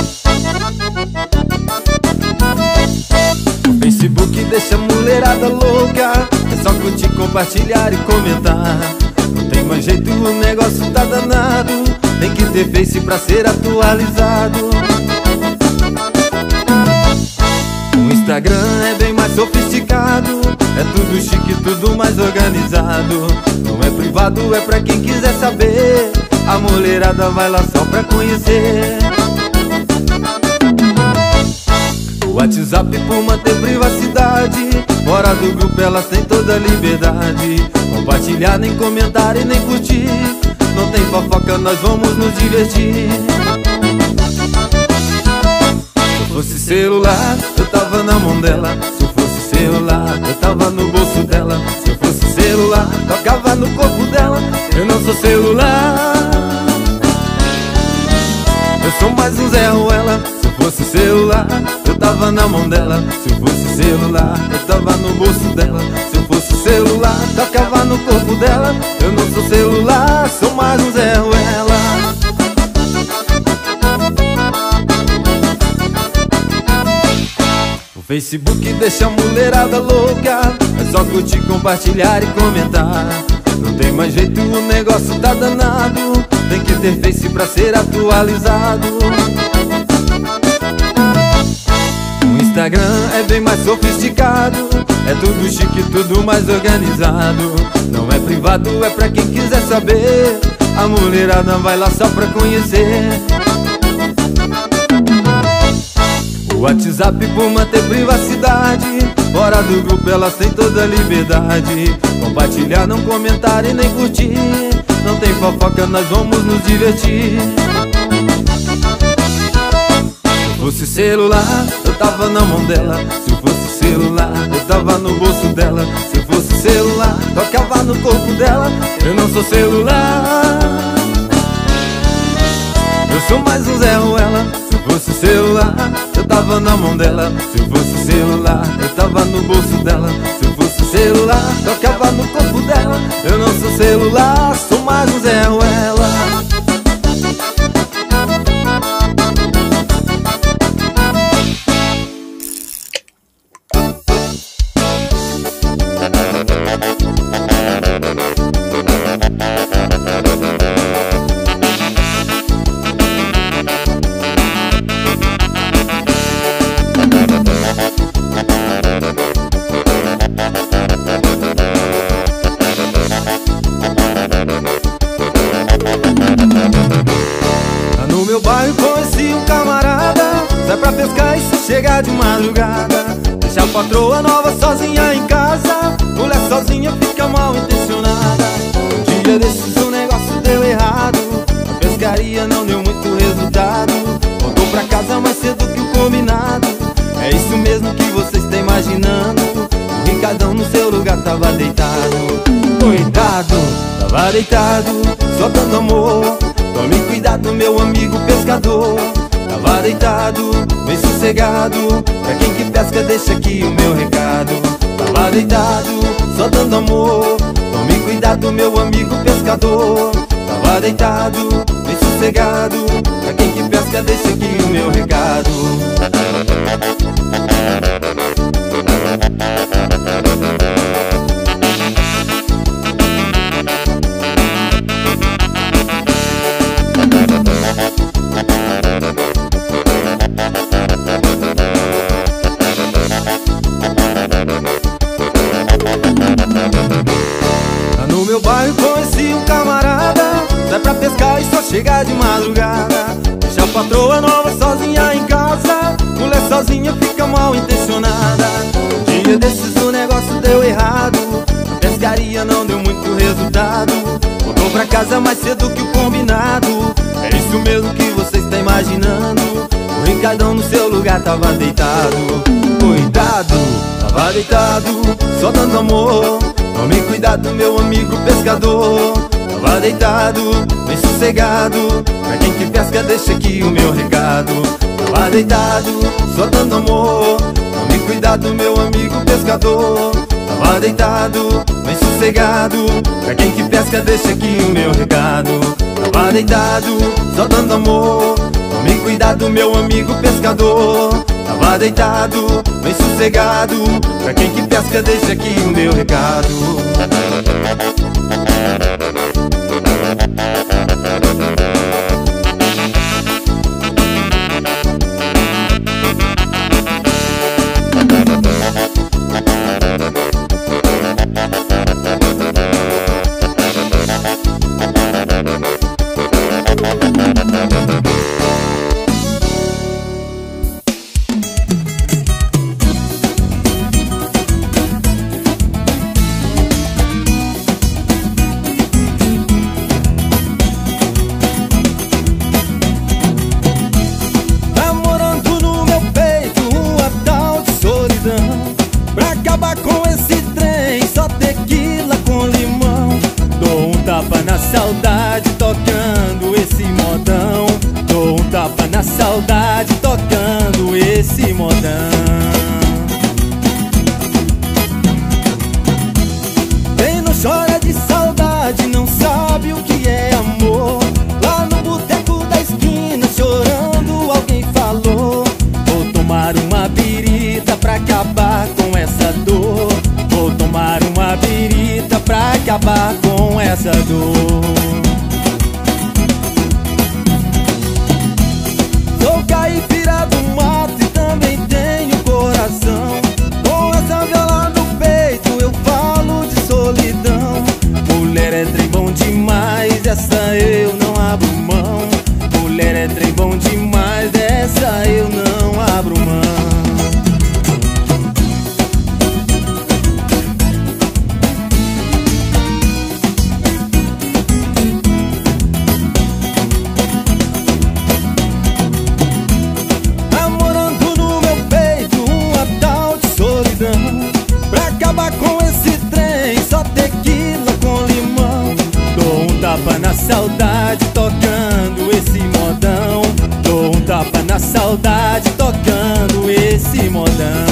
O Facebook deixa a mulherada louca, é só curtir, compartilhar e comentar. Não tem mais jeito, o negócio tá danado, tem que ter Face pra ser atualizado. O Instagram é bem mais sofisticado, é tudo chique, tudo mais organizado. Não é privado, é pra quem quiser saber, a mulherada vai lá só pra conhecer. O WhatsApp por manter privacidade, fora do grupo elas têm toda a liberdade. Compartilhar, nem comentar e nem curtir, não tem fofoca, nós vamos nos divertir. Se eu fosse celular, eu tava na mão dela. Se eu fosse celular, eu tava no bolso dela. Se eu fosse celular, tocava no corpo dela. Eu não sou celular, eu sou mais um Zé Ruela. Se eu fosse celular, eu tava na mão dela. Se eu fosse celular, eu tava no bolso dela. Se eu fosse celular, tocava no corpo dela. Eu não sou celular, sou mais um Zé Ruela. O Facebook deixa a mulherada louca, é só curtir, compartilhar e comentar. Não tem mais jeito, o negócio tá danado, tem que ter Face pra ser atualizado. O Instagram é bem mais sofisticado, é tudo chique, tudo mais organizado. Não é privado, é pra quem quiser saber, a mulherada vai lá só pra conhecer. O WhatsApp por manter privacidade, fora do grupo elas têm toda a liberdade. Compartilhar, não comentar e nem curtir, não tem fofoca, nós vamos nos divertir. Se eu fosse celular, eu tava na mão dela. Se eu fosse celular, eu tava no bolso dela. Se eu fosse celular, tocava no corpo dela. Eu não sou celular, eu sou mais um Zé Ruela. Se eu fosse celular, eu tava na mão dela. Se eu fosse celular, eu tava no bolso dela. Se eu fosse celular, tocava no corpo dela. Eu não sou celular, sou mais um Zé Ruela. No meu bairro conheci um camarada, sai pra pescar e só chega de madrugada. Deixa a patroa nova sozinha em casa, mulher sozinha fica mal intencionada. Um dia desses o negócio deu errado, a pescaria não deu muito resultado. Voltou pra casa mais cedo que o combinado, é isso mesmo que você está imaginando. O Ricardão no seu lugar tava deitado. Coitado, tava deitado, só dando amor. Tome cuidado, meu amigo pescador. Tava deitado, bem sossegado, pra quem que pesca deixa aqui o meu recado. Tava deitado, só dando amor. Tome cuidado, meu amigo pescador. Tava deitado, bem sossegado, pra quem que pesca deixa aqui o meu recado. No meu bairro conheci um camarada, sai pra pescar e só chega de madrugada. Deixa a patroa nova sozinha em casa, mulher sozinha fica mal intencionada. Um dia desses o negócio deu errado, a pescaria não deu muito resultado. Voltou pra casa mais cedo que o combinado, é isso mesmo que você está imaginando. O Ricardão no seu lugar tava deitado. Cuidado, tava deitado, só dando amor. Tome cuidado, meu amigo pescador. Tava deitado, bem sossegado, pra quem que pesca deixa aqui o meu recado. Tava deitado, só dando amor. Tome cuidado, meu amigo pescador. tava deitado, bem sossegado. Pra quem que pesca deixa aqui o meu recado. Tava deitado, só dando amor. Tome cuidado meu amigo pescador. Tava deitado, bem sossegado. Pra quem que pesca deixa aqui o meu recado. Pra acabar com esse trem, só tequila com limão. Dou um tapa na saudade tocando esse modão. Dou um tapa na saudade tocando esse modão. Quem não chora de saudade não sabe o que é amor. Lá no boteco da esquina chorando alguém falou: vou tomar uma birita pra acabar com essa dor. Vou tomar uma birita pra acabar com essa dor. Sou caipira do mato e também tenho coração. Com essa viola no peito eu falo de solidão. Mulher é trem bom demais, essa eu não abro mão. Mulher é trem bom demais, dessa eu não abro mão. Pra acabar com esse trem, só tequila com limão. Dou um tapa na saudade tocando esse modão. Dou um tapa na saudade tocando esse modão.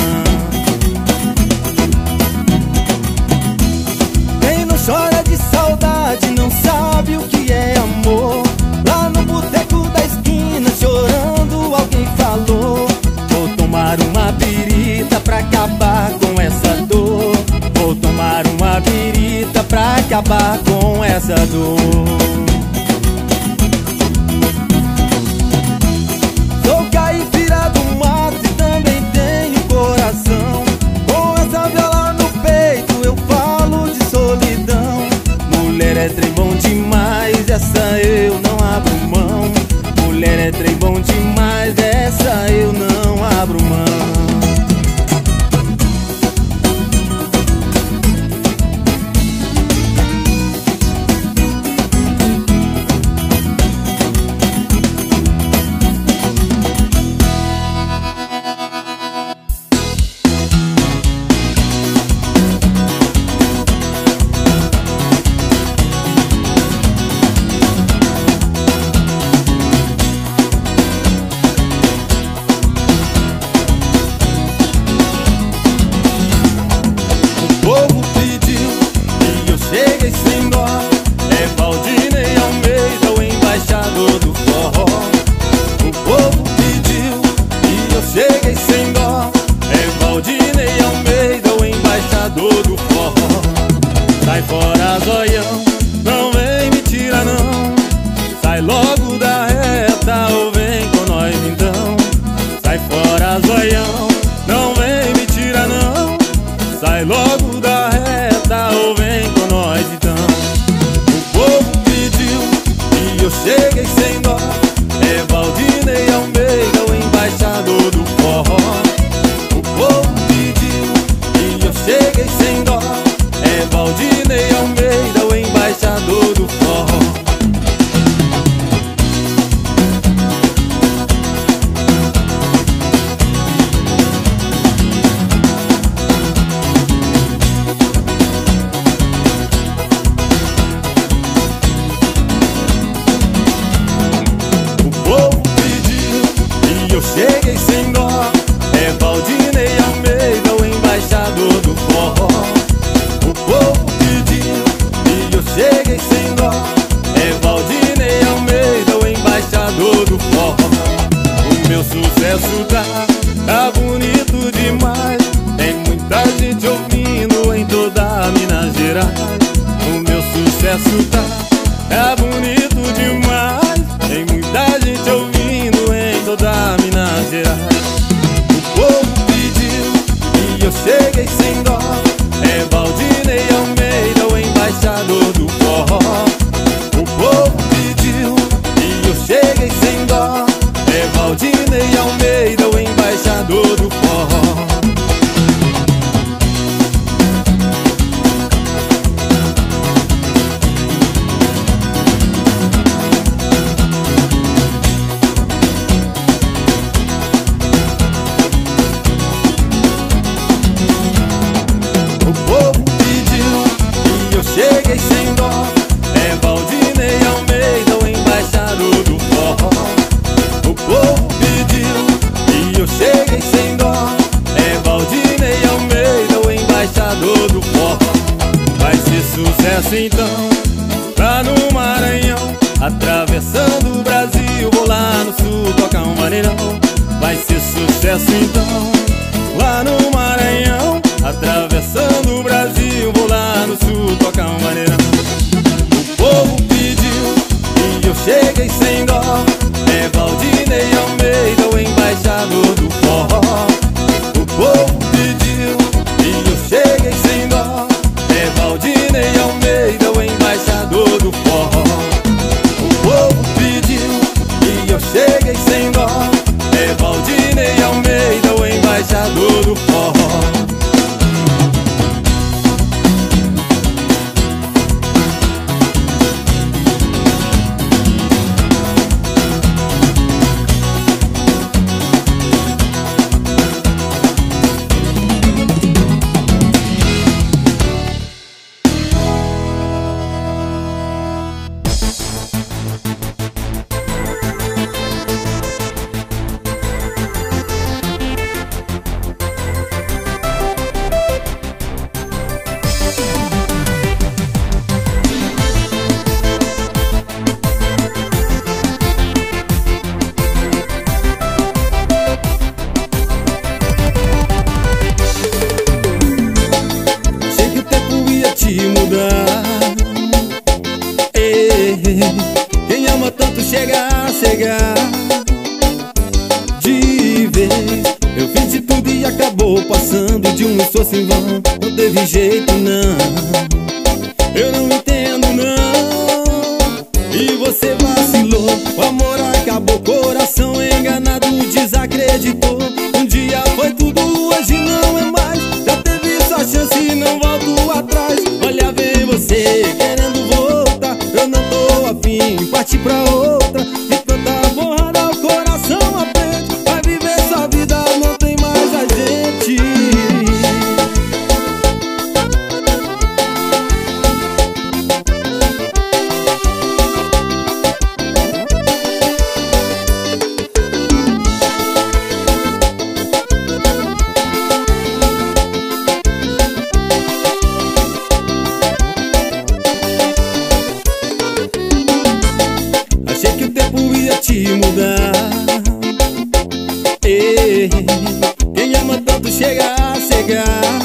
Quem não chora de saudade não sabe o que é amor. Lá no boteco da esquina chorando alguém falou: vou tomar uma birita pra acabar com essa dor. Vou tomar uma birita pra acabar com essa dor. Sou caipira do mato e também tenho coração. Com essa viola no peito eu falo de solidão. Mulher é trem bom demais, essa eu não abro mão. Mulher é trem bom demais, dessa eu não abro mão. O povo pediu e eu cheguei sem dó. É Valdinei Almeida, o embaixador do forró. O povo pediu e eu cheguei sem dó. É Valdinei Almeida, o embaixador do forró. Sai fora, zoião, não vem me tirar não. Sai logo da reta ou vem com nós então. Sai fora, zoião, não vem me tirar não. Sai logo da reta ou vem com nós então. O povo pediu e eu cheguei sem dó. É Valdinei Almeida, o embaixador do forró. O povo pediu e eu cheguei sem dó. É Valdinei Almeida, o embaixador meu sucesso tá bonito demais. Tem muita gente ouvindo em toda Minas Gerais. O meu sucesso tá bonito demais. Tem muita gente ouvindo em toda Minas Gerais. O povo pediu e eu cheguei sem dó. É Valdinei Almeida, o embaixador do forró. O povo pediu e eu cheguei sem dó. É Valdinei Almeida, o embaixador do forró. O povo pediu e eu cheguei sem dó. É Valdinei Almeida, o embaixador do forró. O povo pediu e eu cheguei sem dó. É Valdinei Almeida, o embaixador do forró. Vai ser sucesso então, lá no Maranhão. Atravessando o Brasil, vou lá no sul tocar um maneirão. Vai ser sucesso então, lá no Maranhão. Atravessando o Brasil, vou lá no sul tocar um maneirão. O povo pediu e eu cheguei sem dó. É Valdinei Almeida, o embaixador do forró. O povo pediu e eu cheguei sem dó. É Valdinei Almeida, o embaixador do forró. O povo pediu e eu cheguei sem dó. É Valdinei Almeida, o embaixador do forró. Quem ama tanto chega a cegar de vez. Eu fiz de tudo e acabou passando de um esforço em vão. Não teve jeito não, eu não entendo não. E você vacilou, o amor acabou, coração enganado desacreditou. Um dia foi tudo, hoje não é mais. Já teve sua chance e não volto atrás. Olha, vem você querendo voltar, eu não tô afim, parti pra outra. E tanta borrada, o coração aprende. Vai viver sua vida, não tem mais a gente. Achei que o tempo ia te mudar. Quem ama tanto chega a cegar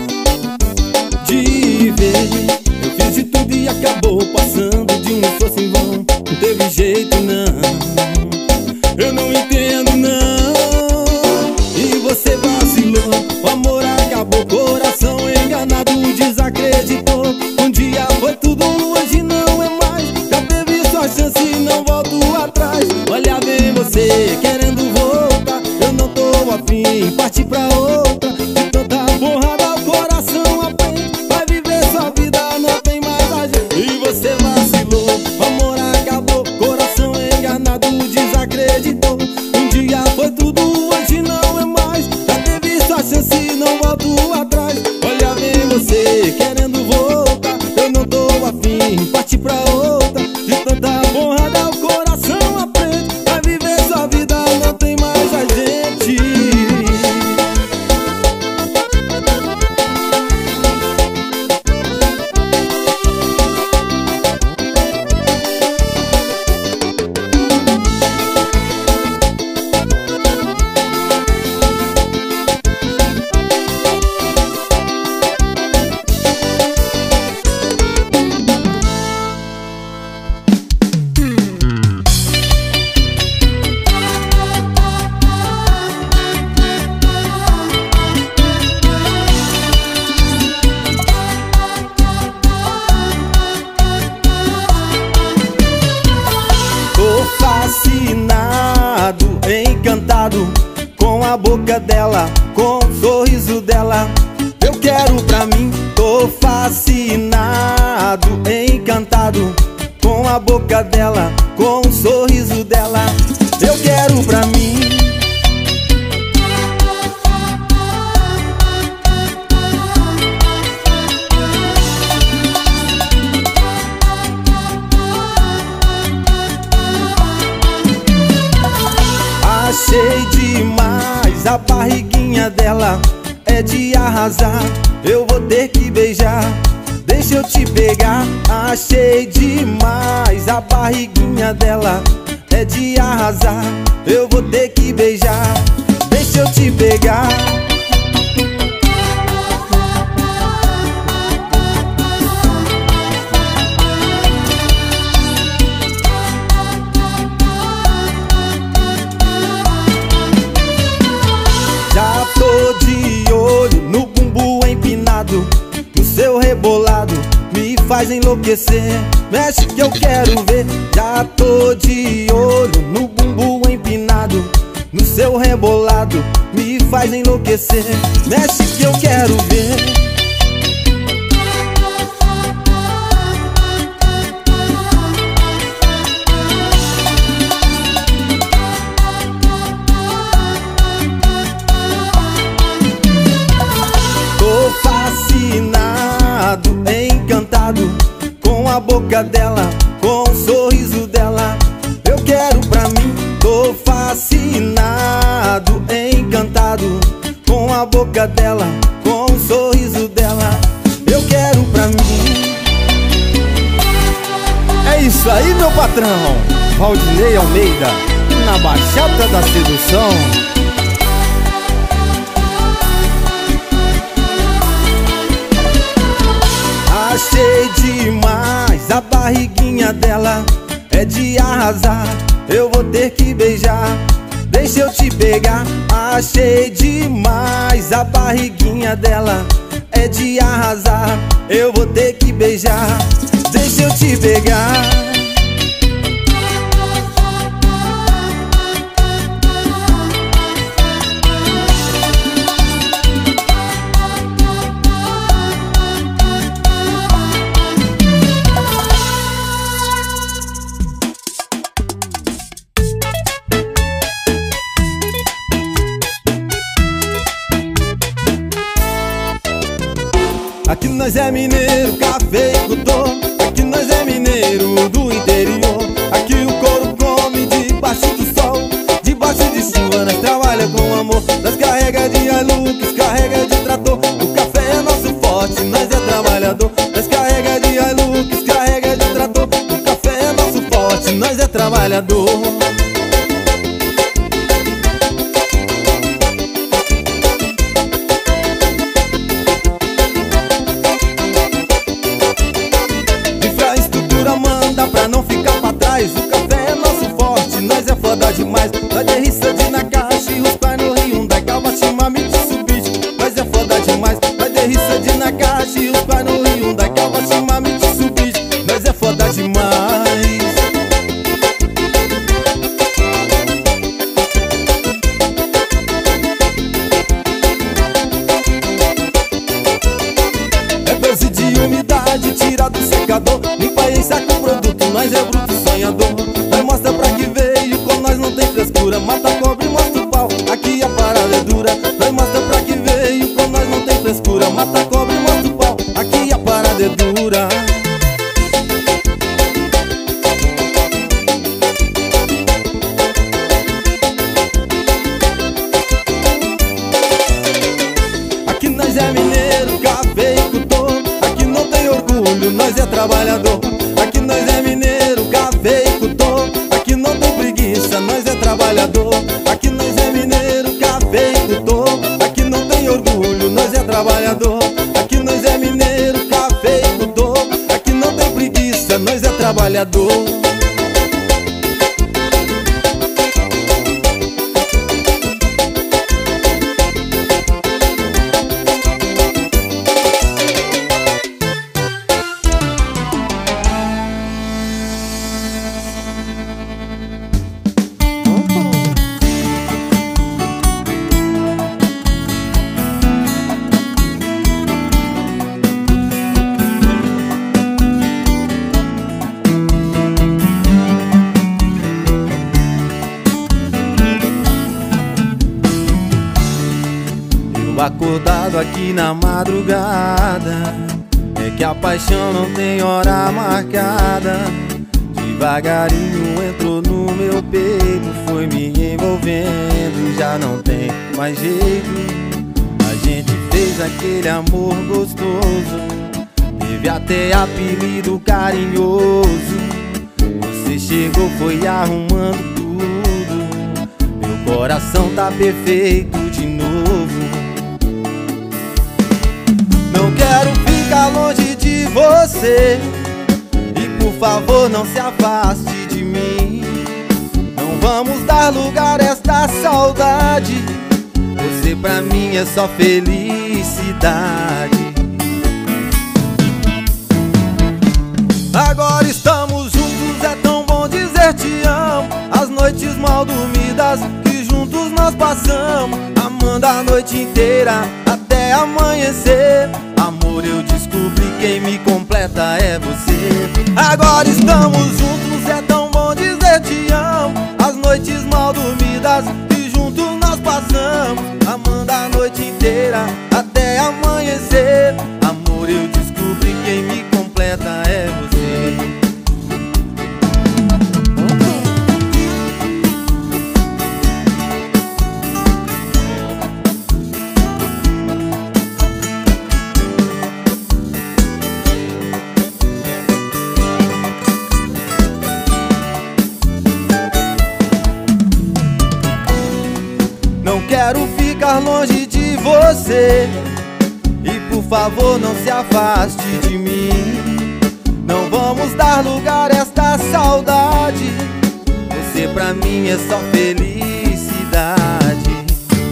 de vez. Eu fiz de tudo e acabou passando de um esforço em vão. Não teve jeito não, eu não entendo não. E você vacilou, o amor acabou, coração enganado desacreditou. Um dia foi tudo, hoje não é mais. Já teve sua chance e não volto atrás. Olha, vem você querendo voltar, eu não tô afim, parti pra outra. De tanta porrada o coração aprende. Vai viver sua vida, não tem mais a gente. E você vacilou, o amor acabou, coração enganado desacreditou. Um dia foi tudo, hoje não é mais. Já teve sua chance e não volto atrás. Olha, vem você querendo voltar, eu não tô afim, parti pra outra. De tanta porrada o coração aprende. Vai viver sua vida, não tem mais a gente. encantado com a boca dela, com o sorriso dela. Eu quero pra mim, tô fascinado, encantado com a boca dela, com o sorriso dela. Eu quero pra mim. Achei demais a barriguinha dela, é de arrasar, eu vou ter que beijar. Deixa eu te pegar. Achei demais a barriguinha dela, é de arrasar, eu vou ter que beijar. Deixa eu te pegar. Já tô de olho no bumbum empinado, no seu rebolado me faz enlouquecer. Mexe que eu quero ver. Já tô de olho no bumbum empinado, no seu rebolado me faz enlouquecer. Mexe que eu quero ver. Fascinado, encantado com a boca dela, com o sorriso dela. Eu quero pra mim. Tô fascinado, encantado com a boca dela, com o sorriso dela. Eu quero pra mim. É isso aí, meu patrão. Valdinei Almeida, na Baixada da Sedução. Achei demais a barriguinha dela, é de arrasar, eu vou ter que beijar. Deixa eu te pegar. Achei demais a barriguinha dela, é de arrasar, eu vou ter que beijar. Deixa eu te pegar. Aqui nós é mineiro, cafeicultor. Aqui nós é mineiro do interior. Aqui o couro come debaixo do sol, debaixo de chuva nós trabalha com amor. Nós carrega de Hilux, carrega de trator. O café é nosso forte, nós é trabalhador. Nós carrega de Hilux, carrega de trator. O café é nosso forte, nós é trabalhador. Pra não ficar pra trás, o café é nosso forte, nós é foda demais. Nós é rissa de Nakashi, os pais no Hyundai, Kawashima, Mitsubishi. Nós é foda demais. Nós é rissa de Nakashi, os pais no Hyundai, Kawashima, Mitsubishi. Nós é foda demais. É dose de umidade, tira do secador, limpa e saca o produto. Nós é bruto sonhador. Nós mostra pra que veio, com nós não tem frescura. Mata cobre, mostra o pau, aqui a parada é dura. Nós mostra pra que veio, com nós não tem frescura. Mata cobre, mostra o pau, aqui a parada é dura. Aqui nós é mineiro, cafeicultor. Aqui não tem orgulho, nós é trabalhador. Aqui nós é mineiro, cafeicultor. Aqui não tem preguiça, nós é trabalhador. Aqui nós é mineiro, cafeicultor. Aqui não tem orgulho, nós é trabalhador. Aqui nós é mineiro, cafeicultor. Aqui não tem preguiça, nós é trabalhador. acordado aqui na madrugada, é que a paixão não tem hora marcada. Devagarinho entrou no meu peito, foi me envolvendo, já não tem mais jeito. A gente fez aquele amor gostoso, teve até apelido carinhoso. Você chegou, foi arrumando tudo, meu coração tá perfeito de novo. Não quero ficar longe de você, e por favor não se afaste de mim. Não vamos dar lugar a esta saudade, você pra mim é só felicidade. Agora estamos juntos, é tão bom dizer te amo. As noites mal dormidas que juntos nós passamos, amando a noite inteira até amanhecer. Amor, eu descobri quem me completa é você. Agora estamos juntos, é tão bom dizer te amo. As noites mal dormidas que juntos nós passamos, amando a noite inteira até amanhecer. Amor, eu descobri quem me completa é você. Não quero ficar longe de você, e por favor não se afaste de mim. Não vamos dar lugar a esta saudade, você pra mim é só felicidade.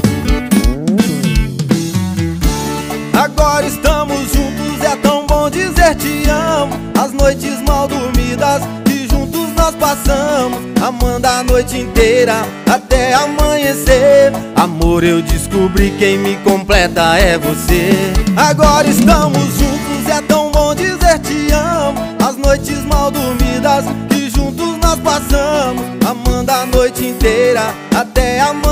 Agora estamos juntos, é tão bom dizer te amo. As noites mal dormidas que juntos nós passamos, amando a noite inteira até amanhecer. Amor, eu descobri quem me completa é você. Agora estamos juntos, é tão bom dizer te amo. As noites mal dormidas que juntos nós passamos, amando a noite inteira até amanhecer.